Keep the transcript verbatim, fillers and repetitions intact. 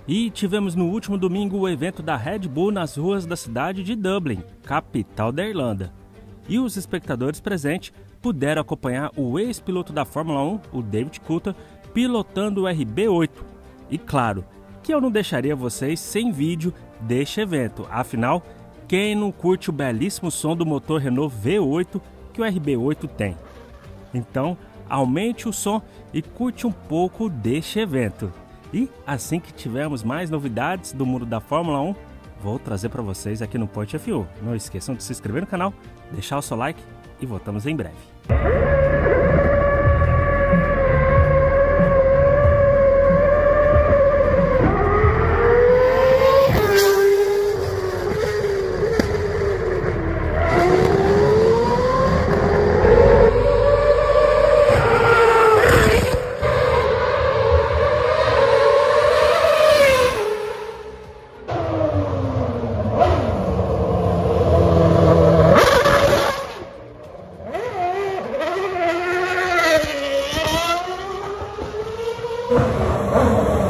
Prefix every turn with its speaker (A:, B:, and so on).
A: E tivemos no último domingo o evento da Red Bull nas ruas da cidade de Dublin, capital da Irlanda. E os espectadores presentes puderam acompanhar o ex-piloto da Fórmula um, o David Coulthard, pilotando o R B oito. E claro, que eu não deixaria vocês sem vídeo deste evento, afinal, quem não curte o belíssimo som do motor Renault V oito que o R B oito tem? Então, aumente o som e curte um pouco deste evento. E assim que tivermos mais novidades do mundo da Fórmula um, vou trazer para vocês aqui no Point F um. Não esqueçam de se inscrever no canal, deixar o seu like e voltamos em breve.
B: Oh,